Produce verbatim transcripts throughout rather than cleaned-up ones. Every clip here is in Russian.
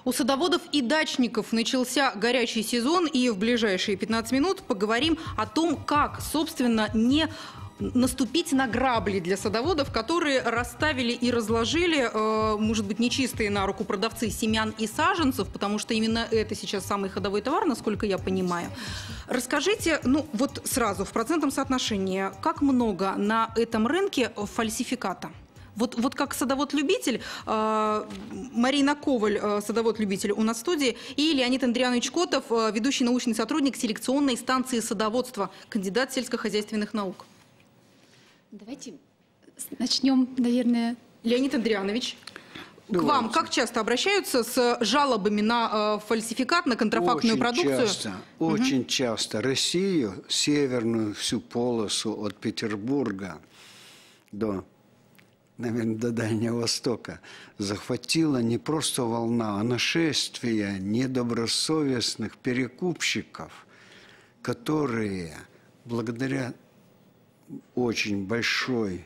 У садоводов и дачников начался горячий сезон, и в ближайшие пятнадцать минут поговорим о том, как, собственно, не наступить на грабли для садоводов, которые расставили и разложили, э, может быть, нечистые на руку продавцы семян и саженцев, потому что именно это сейчас самый ходовой товар, насколько я понимаю. Расскажите, ну вот сразу, в процентном соотношении, как много на этом рынке фальсификата? Вот, вот как садовод-любитель, э, Марина Коваль, э, садовод-любитель у нас в студии, и Леонид Андрианович Котов, э, ведущий научный сотрудник селекционной станции садоводства, кандидат сельскохозяйственных наук. Давайте начнем, наверное. Леонид Андрианович, Давайте. К вам как часто обращаются с жалобами на э, фальсификат, на контрафактную очень продукцию? Часто, угу. Очень часто. Россию, северную всю полосу от Петербурга до, наверное, до Дальнего Востока захватила не просто волна, а нашествие недобросовестных перекупщиков, которые благодаря очень большой,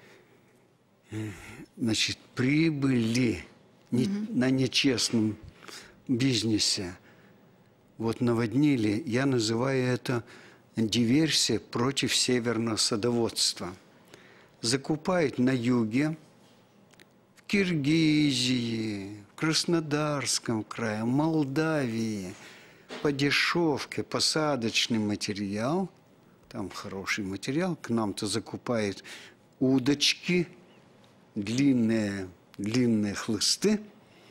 значит, прибыли не, mm-hmm. на нечестном бизнесе вот наводнили. Я называю это диверсия против северного садоводства. Закупают на юге, в Киргизии, в Краснодарском крае, в Молдавии по дешевке посадочный материал. Там хороший материал. К нам-то закупают удочки, длинные, длинные хлысты,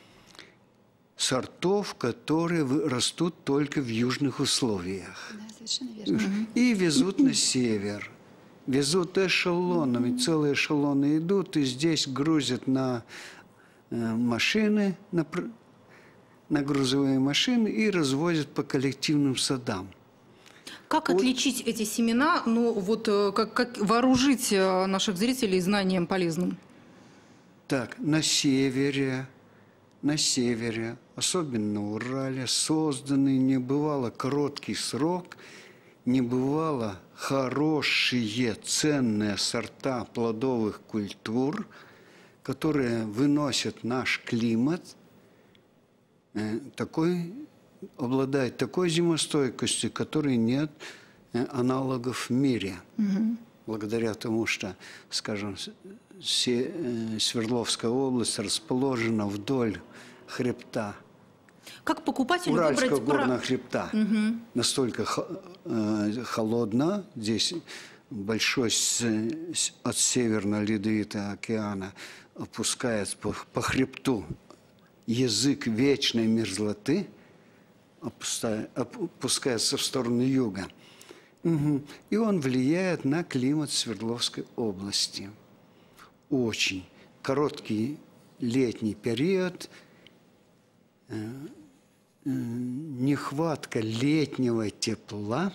сортов, которые растут только в южных условиях. Да, совершенно верно. И везут на север. Везут эшелонами. Целые эшелоны идут, и здесь грузят на машины, на, на грузовые машины и развозят по коллективным садам. Как отличить эти семена, ну вот как, как вооружить наших зрителей знанием полезным? Так, на севере, на севере, особенно на Урале, созданы небывало короткий срок, небывало хорошие, ценные сорта плодовых культур, которые выносят наш климат э, такой, обладает такой зимостойкостью, которой нет аналогов в мире. Угу. Благодаря тому, что, скажем, Свердловская область расположена вдоль хребта. Как покупатель Уральского выбрать горного про... хребта. Угу. Настолько холодно, здесь большой от Северно-Ледовитого океана опускается по, по хребту язык вечной мерзлоты, опускается в сторону юга. Угу. И он влияет на климат Свердловской области. Очень короткий летний период, э, э, нехватка летнего тепла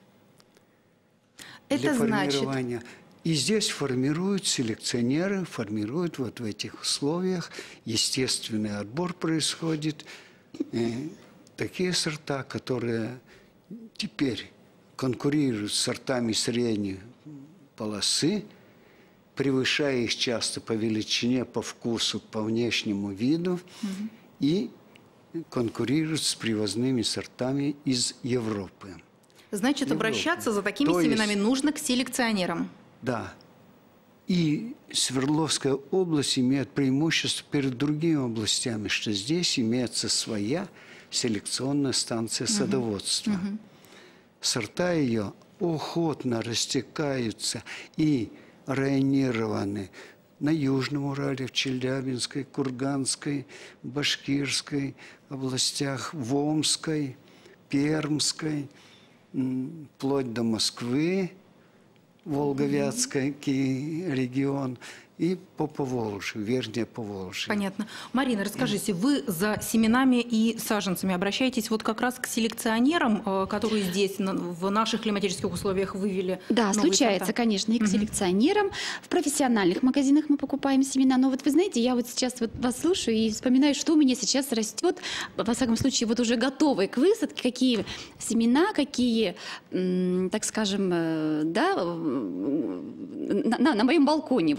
Это для формирования. Значит... И здесь формируют селекционеры, формируют вот в этих условиях, естественный отбор происходит, э, такие сорта, которые теперь конкурируют с сортами средней полосы, превышая их часто по величине, по вкусу, по внешнему виду, угу. и конкурируют с привозными сортами из Европы. Значит, Европы. Обращаться за такими То семенами есть, нужно к селекционерам. Да. И Свердловская область имеет преимущество перед другими областями, что здесь имеется своя селекционная станция садоводства. Угу. Угу. Сорта ее охотно растекаются и районированы на Южном Урале, в Челябинской, Курганской, Башкирской областях, в Омской, Пермской, вплоть до Москвы, Волговятский регион, и по Поволжью, Верхнее Поволжье. Понятно. Марина, расскажите, вы за семенами и саженцами обращаетесь вот как раз к селекционерам, которые здесь в наших климатических условиях вывели? Да, случается, сорта? Конечно, и к угу. селекционерам. В профессиональных магазинах мы покупаем семена. Но вот вы знаете, я вот сейчас вот вас слушаю и вспоминаю, что у меня сейчас растет, во всяком случае, вот уже готовые к высадке, какие семена, какие, так скажем, да, на, на, на моем балконе. Вот, например,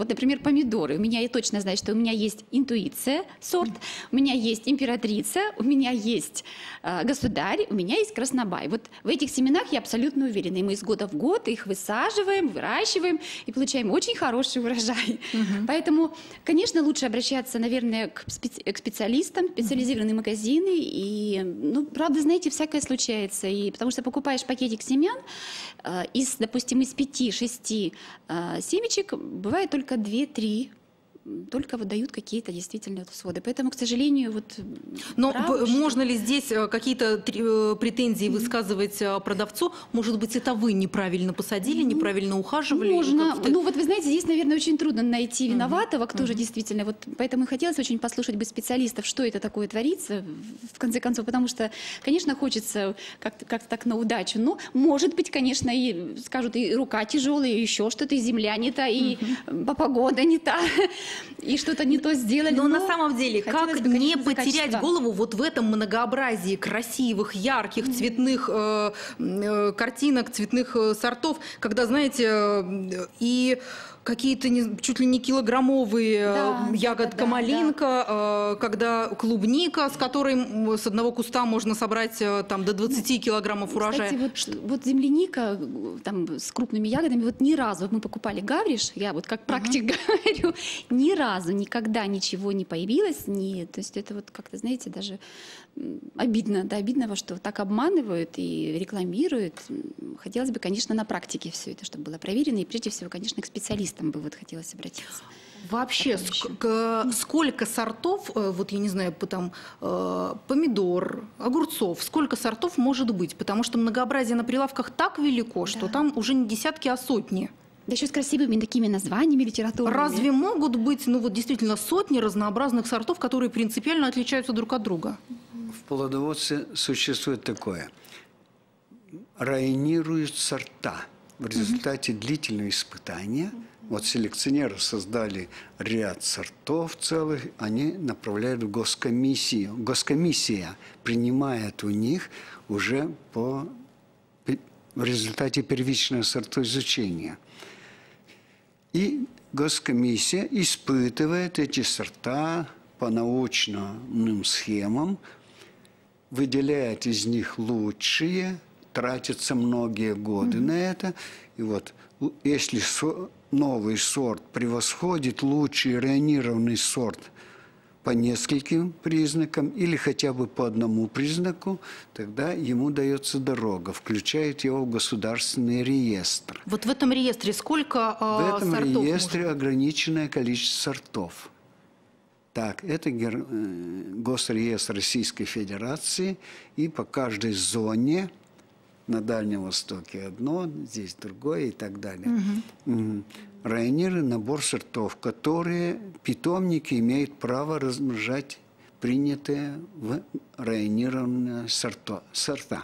помидоры. У меня, я точно знаю, что у меня есть интуиция, сорт, у меня есть императрица, у меня есть э, государь, у меня есть краснобай. Вот в этих семенах я абсолютно уверена. И мы из года в год их высаживаем, выращиваем и получаем очень хороший урожай. Угу. Поэтому, конечно, лучше обращаться, наверное, к, специ к специалистам, специализированные магазины. И, ну, правда, знаете, всякое случается. И потому что покупаешь пакетик семян, э, из, допустим, из пяти-шести э, семечек бывает только две-три. Только выдают какие-то действительно всходы. Поэтому, к сожалению, вот... Но право, можно что... ли здесь какие-то претензии mm-hmm. высказывать продавцу? Может быть, это вы неправильно посадили, mm-hmm. неправильно ухаживали? Можно. Ну вот вы знаете, здесь, наверное, очень трудно найти виноватого, кто mm-hmm. же действительно... Вот поэтому и хотелось очень послушать бы специалистов, что это такое творится, в конце концов. Потому что, конечно, хочется как-то как так на удачу. Но, может быть, конечно, и скажут, и рука тяжелая, и еще что-то, и земля не та, и mm-hmm. погода не та. И что-то не то сделали. Но, но на самом деле, как бы, не потерять голову вот в этом многообразии красивых, ярких, mm-hmm. цветных э, э, картинок, цветных э, сортов, когда, знаете, э, и какие-то не, чуть ли не килограммовые да, ягодка да, малинка, да. Э, когда клубника, с которой с одного куста можно собрать э, там, до двадцати да. килограммов урожая. Кстати, вот, вот земляника там, с крупными ягодами, вот ни разу, вот мы покупали гавриш, я вот как практик uh-huh. говорю, ни разу, никогда ничего не появилось, не, то есть это вот как-то, знаете, даже обидно, да, обидно, что так обманывают и рекламируют. Хотелось бы, конечно, на практике все это, чтобы было проверено, и прежде всего, конечно, к специалистам бы вот хотелось обратиться. Вообще, ск- сколько сортов, вот я не знаю, там, помидор, огурцов, сколько сортов может быть? Потому что многообразие на прилавках так велико, что да. там уже не десятки, а сотни. Да еще с красивыми такими названиями литературными. Разве могут быть, ну вот действительно, сотни разнообразных сортов, которые принципиально отличаются друг от друга? В плодоводстве существует такое. Районируют сорта. В результате угу. длительного испытания вот селекционеры создали ряд сортов целых, они направляют в госкомиссию. Госкомиссия принимает у них уже по, в результате первичного сортоизучения. И госкомиссия испытывает эти сорта по научным схемам, выделяет из них лучшие, тратятся многие годы mm-hmm. на это. И вот если со, новый сорт превосходит лучший районированный сорт по нескольким признакам или хотя бы по одному признаку, тогда ему дается дорога, включает его в государственный реестр. Вот в этом реестре сколько э, В этом сортов реестре может? ограниченное количество сортов. Так, это Госреестр Российской Федерации, и по каждой зоне, на Дальнем Востоке одно, здесь другое и так далее. Угу. Угу. Районированный набор сортов, которые питомники имеют право размножать принятые в районированные сорта. сорта.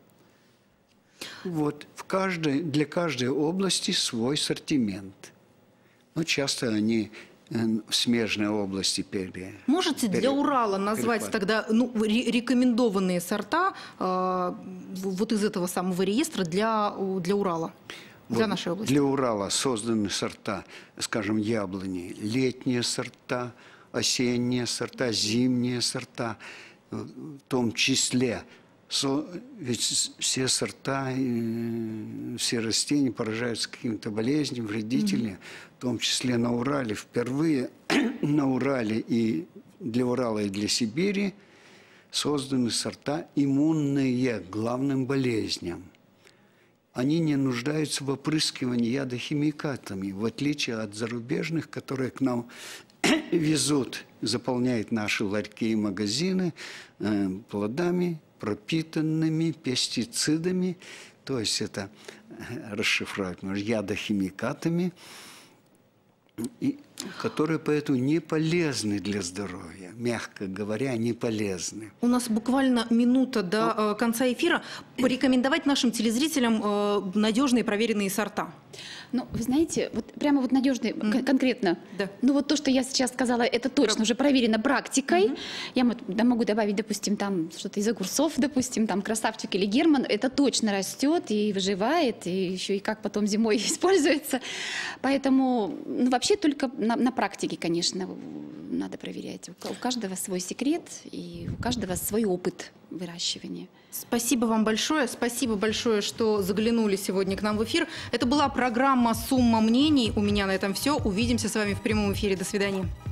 Вот, в каждой, для каждой области свой ассортимент. Но часто они в смежной области пере... Можете пере... для Урала назвать перехват. Тогда ну, рекомендованные сорта э, вот из этого самого реестра для, для Урала, для вот нашей области? Для Урала созданы сорта, скажем, яблони, летние сорта, осенние сорта, зимние сорта, в том числе. Со, ведь все сорта, все растения поражаются какими-то болезнями, вредителями, mm-hmm. в том числе на Урале. Впервые на Урале и для Урала, и для Сибири созданы сорта иммунные к главным болезням. Они не нуждаются в опрыскивании ядохимикатами, в отличие от зарубежных, которые к нам везут, заполняют наши ларьки и магазины э, плодами, пропитанными пестицидами, то есть это расшифровать можно, ядохимикатами, и, которые поэтому не полезны для здоровья, мягко говоря, не полезны. У нас буквально минута до э, конца эфира. Порекомендовать нашим телезрителям э, надежные проверенные сорта. Ну, вы знаете, вот прямо вот надежный, Мгм. кон- конкретно. Да. Ну, вот то, что я сейчас сказала, это точно Про- уже проверено практикой. Мгм. Я мо- да, могу добавить, допустим, там что-то из огурцов, допустим, там красавчик или герман. Это точно растет и выживает, и еще и как потом зимой используется. Поэтому, ну, вообще только на, на практике, конечно, надо проверять. У ка- у каждого свой секрет и у каждого свой опыт выращивания. Спасибо вам большое. Спасибо большое, что заглянули сегодня к нам в эфир. Это была программа «Сумма мнений». У меня на этом все. Увидимся с вами в прямом эфире. До свидания.